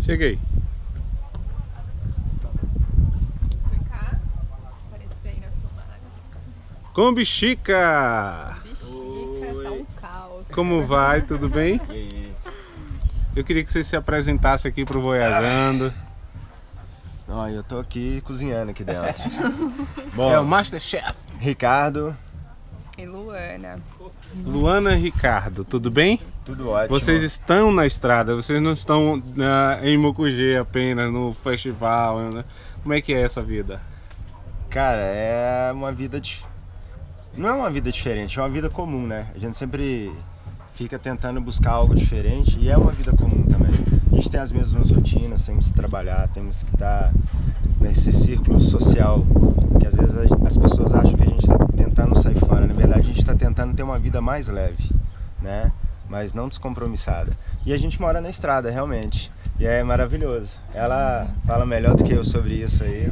Cheguei. Vem cá. Apareceu aí na filmagem. Com Bexiga! Bexiga, tá um caos. Como vai? Tudo bem? E aí? Eu queria que você se apresentasse aqui pro Voyagando. Ó, eu tô aqui cozinhando aqui dentro. É o Masterchef. Ricardo, E Luana. Luana e Ricardo, tudo bem? tudo ótimo. Vocês estão na estrada, vocês não estão em Mucugê apenas, no festival, né? Como é que é essa vida? Cara, é uma vida... Não é uma vida diferente, é uma vida comum, né? A gente sempre fica tentando buscar algo diferente e é uma vida comum também. A gente tem as mesmas rotinas, temos que trabalhar, temos que estar nesse círculo social que às vezes as pessoas acham que a gente está tentando sair fora. Na verdade, a gente está tentando ter uma vida mais leve, né? Mas não descompromissada. E a gente mora na estrada, realmente. E é maravilhoso. Ela fala melhor do que eu sobre isso aí.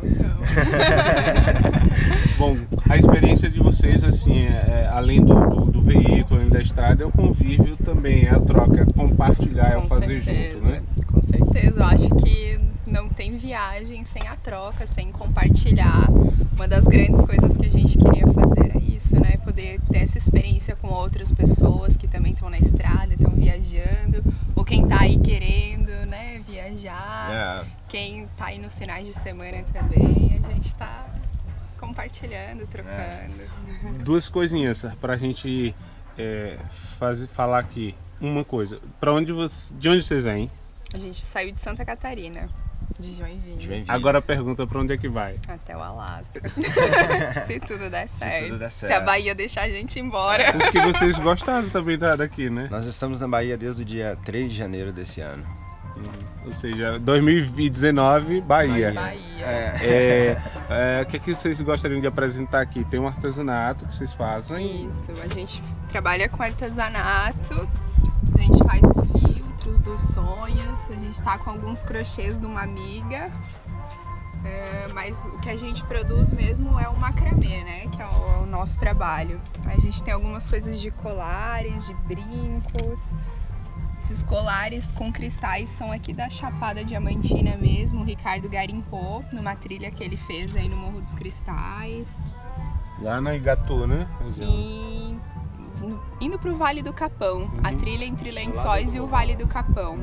Bom, a experiência de vocês, assim, além do veículo, além da estrada, é o convívio também, é a troca, é compartilhar, é o fazer junto, né? Com certeza, eu acho que não tem viagem sem a troca, sem compartilhar. Uma das grandes coisas que a gente queria fazer é isso, né? Poder ter essa experiência com outras pessoas que também estão na estrada, estão viajando, ou quem tá aí querendo, né, viajar, quem tá aí nos finais de semana também, a gente tá compartilhando, trocando. Duas coisinhas pra gente falar aqui. Uma coisa, de onde vocês vêm? A gente saiu de Santa Catarina, de Joinville. Agora a pergunta, pra onde é que vai? Até o Alasca. Se tudo der certo. tudo der Se certo. a Bahia deixar a gente ir embora. Porque vocês gostaram também daqui, né? Nós estamos na Bahia desde o dia 3 de janeiro desse ano. Ou seja, 2019, Bahia. Bahia. O que é que vocês gostariam de apresentar aqui? Tem um artesanato que vocês fazem? Isso, a gente trabalha com artesanato, a gente faz filtros dos sonhos, a gente tá com alguns crochês de uma amiga, mas o que a gente produz mesmo é o macramê, né, que é o nosso trabalho. A gente tem algumas coisas de colares, de brincos. Esses colares com cristais são aqui da Chapada Diamantina mesmo, o Ricardo garimpou numa trilha que ele fez aí no Morro dos Cristais. Lá na Igatu, né? E indo pro Vale do Capão, a trilha entre Lençóis e o Vale do Capão.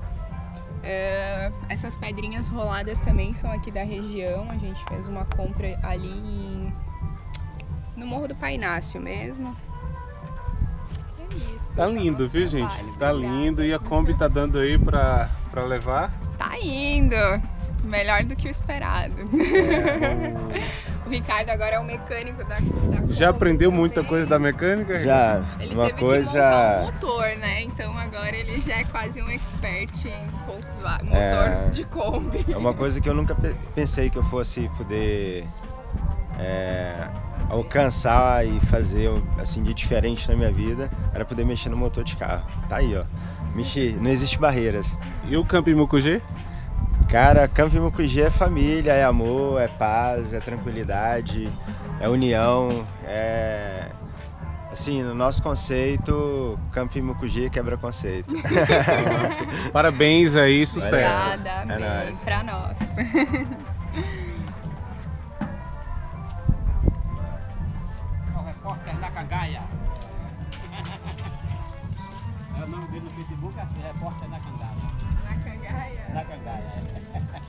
Essas pedrinhas roladas também são aqui da região, a gente fez uma compra ali no Morro do Painácio mesmo. Isso, Tá lindo, viu, gente? Tá Obrigada. lindo. E a Kombi tá dando aí pra levar? Tá indo! Melhor do que o esperado. O Ricardo agora é o mecânico da Já Kombi aprendeu também. muita coisa da mecânica? Já, Ele uma teve que montar coisa... um motor, né? Então agora ele já é quase um expert em Volkswagen, motor de Kombi. É uma coisa que eu nunca pensei que eu fosse poder alcançar e fazer assim de diferente na minha vida, era poder mexer no motor de carro. Tá aí, ó. Mexer, não existe barreiras. E o Campo Mucugê? Cara, Campo Mucugê é família, é amor, é paz, é tranquilidade, é união, é... Assim, no nosso conceito, Campo Mucugê quebra conceito. Parabéns aí, sucesso. Obrigada, bem, nóis. pra nós. É o repórter da Cangaia. É o nome dele no Facebook, é repórter da Cangaia.